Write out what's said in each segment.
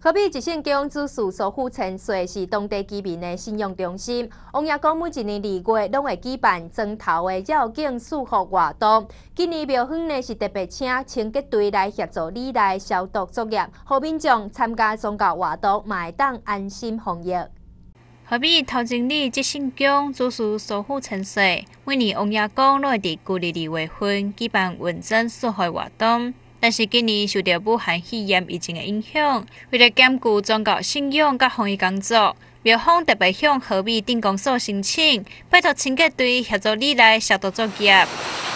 河北一省宫主事苏府千岁是当地居民的信仰中心。王爷公每一年2月拢会举办砖头的绕境祝福活动。今年庙方呢是特别请清洁队来协助里内消毒作业，让民众参加宗教活动嘛会当安心防疫。 河北头前里一省宫主事苏府千岁，每年王爷公拢会伫旧历2月份举办运针祝福活动。但是今年受到武汉肺炎疫情的影响，为了兼顾宗教信仰甲防疫工作，庙方特别向河北镇公所申请，拜托清洁队协助里内消毒作业。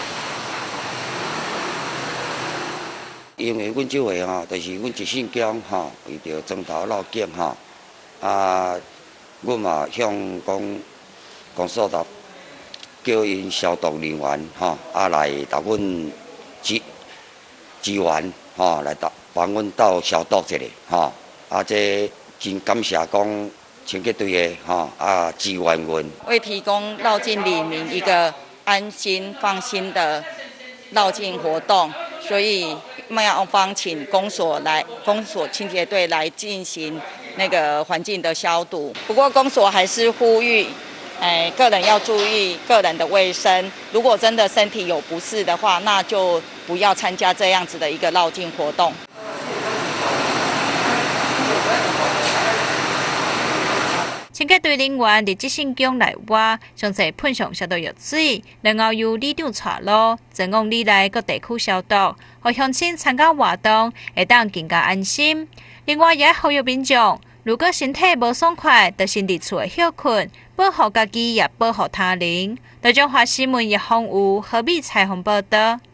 因为阮这回就是阮一省宫为着砖头绕境阮嘛向公所叫因消毒人员来甲阮支援来帮阮斗消毒一下这真感谢讲清洁队的支援阮， 为提供绕境里民一个安心放心的绕境活动，所以庙方请公所清洁队来进行那个环境的消毒。不过公所还是呼吁个人要注意个人的卫生，如果真的身体有不适的话，那就不要参加这样子的一个绕境活动。 清洁队人员伫这省宫内外，详细喷上消毒药水，然后由里长带路，前往里内各地区消毒，让乡亲参加活动会当更加安心。另外，也呼吁民众，如果身体无爽快，就先伫厝休困，保护家己也保护他人。台中华新闻叶phong武河北采访报道。